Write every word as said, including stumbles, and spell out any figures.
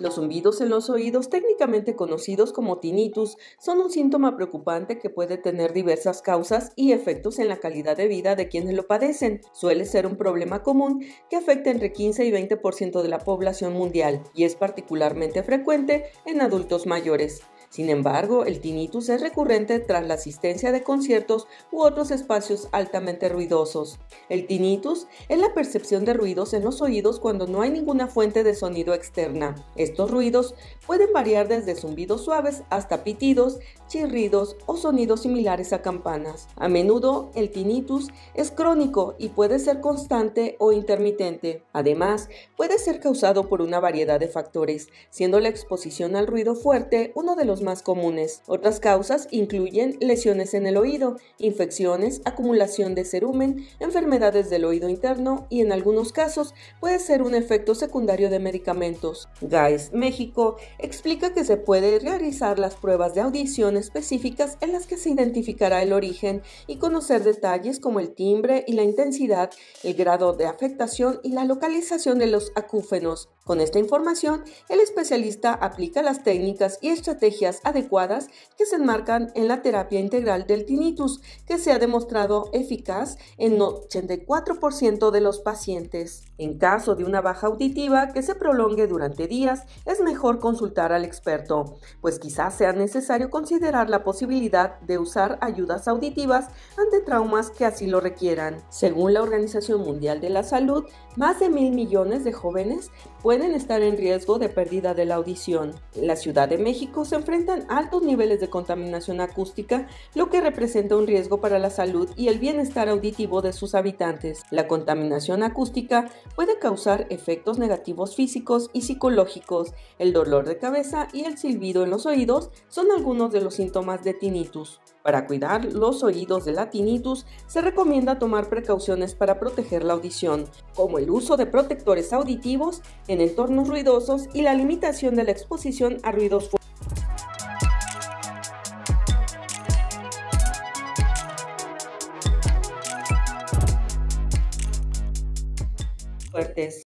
Los zumbidos en los oídos, técnicamente conocidos como tinnitus, son un síntoma preocupante que puede tener diversas causas y efectos en la calidad de vida de quienes lo padecen. Suele ser un problema común que afecta entre quince y veinte por ciento de la población mundial y es particularmente frecuente en adultos mayores. Sin embargo, el tinnitus es recurrente tras la asistencia de conciertos u otros espacios altamente ruidosos. El tinnitus es la percepción de ruidos en los oídos cuando no hay ninguna fuente de sonido externa. Estos ruidos pueden variar desde zumbidos suaves hasta pitidos, chirridos o sonidos similares a campanas. A menudo, el tinnitus es crónico y puede ser constante o intermitente. Además, puede ser causado por una variedad de factores, siendo la exposición al ruido fuerte uno de los más comunes. Otras causas incluyen lesiones en el oído, infecciones, acumulación de cerumen, enfermedades del oído interno y en algunos casos puede ser un efecto secundario de medicamentos. Gaes, México, explica que se puede realizar las pruebas de audición específicas en las que se identificará el origen y conocer detalles como el timbre y la intensidad, el grado de afectación y la localización de los acúfenos. Con esta información, el especialista aplica las técnicas y estrategias adecuadas que se enmarcan en la terapia integral del tinnitus, que se ha demostrado eficaz en ochenta y cuatro por ciento de los pacientes. En caso de una baja auditiva que se prolongue durante días, es mejor consultar al experto, pues quizás sea necesario considerar la posibilidad de usar ayudas auditivas ante traumas que así lo requieran. Según la Organización Mundial de la Salud, más de mil millones de jóvenes pueden estar en riesgo de pérdida de la audición. En la Ciudad de México se enfrentan altos niveles de contaminación acústica, lo que representa un riesgo para la salud y el bienestar auditivo de sus habitantes. La contaminación acústica puede causar efectos negativos físicos y psicológicos. El dolor de cabeza y el silbido en los oídos son algunos de los síntomas de tinnitus. Para cuidar los oídos de la tinnitus, se recomienda tomar precauciones para proteger la audición, como el uso de protectores auditivos en entornos ruidosos y la limitación de la exposición a ruidos fuertes.